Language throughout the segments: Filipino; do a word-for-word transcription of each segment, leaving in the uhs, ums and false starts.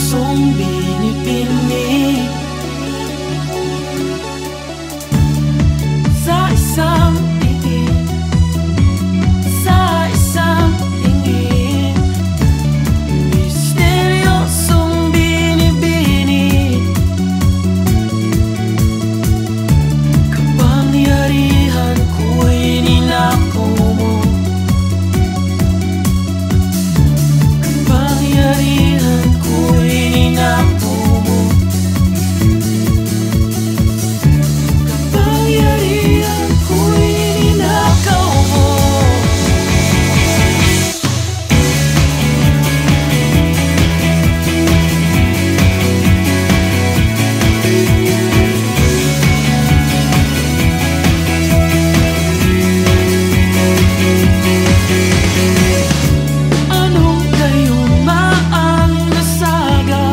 misteryosong binibining sa isang tingin, sa isang tingin, misteryosong binibining. Kapangyarihan ko'y ninakaw mo, kapangyarihan ko'y ninakaw mo, kapangyarihan ko'y ninakaw mo. Anong gayumaan nasagap?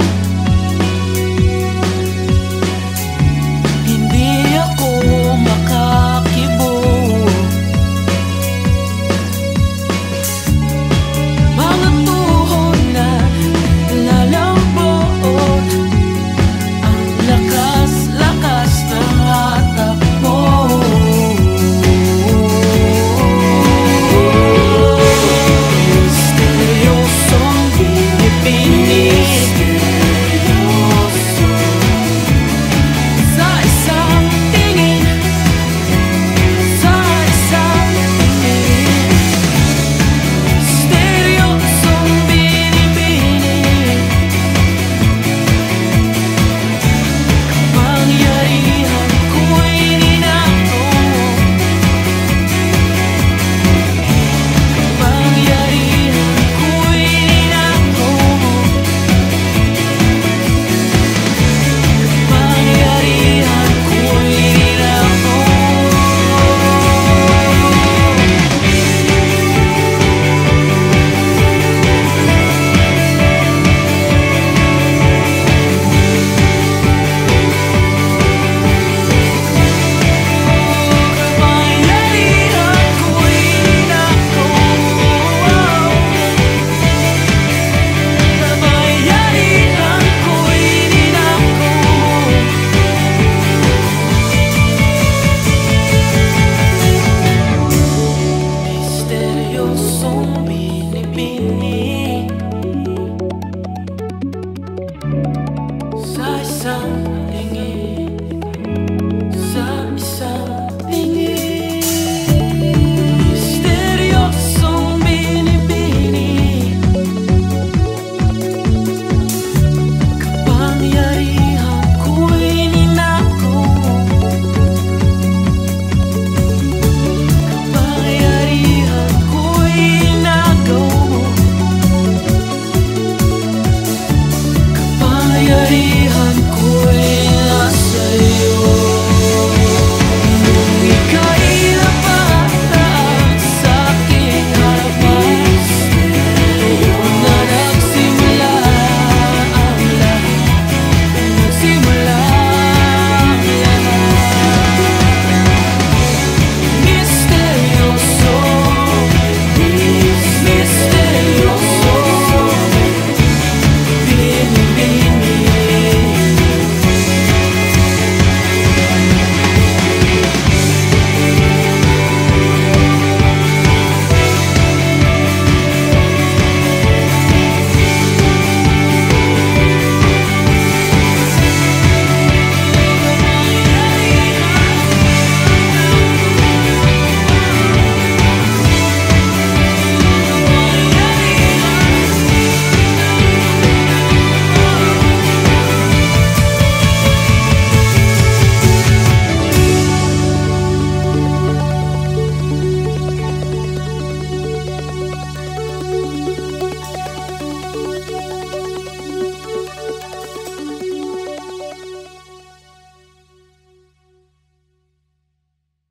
Hindi ako makakibuo. Mga tuhod na lalambot, ang lakas-lakas ng hatak mo. Misteryosong binibining sa isang tingin, sa isang tingin, misteryosong binibining. Kapangyarihan ko'y ninakaw mo, kapangyarihan ko'y ninakaw mo, kapangyarihan ko'y ninakaw mo. Kapangyarihan ko'y ninakaw mo, kapangyarihan ko'y ninakaw mo. Misteryosong binibining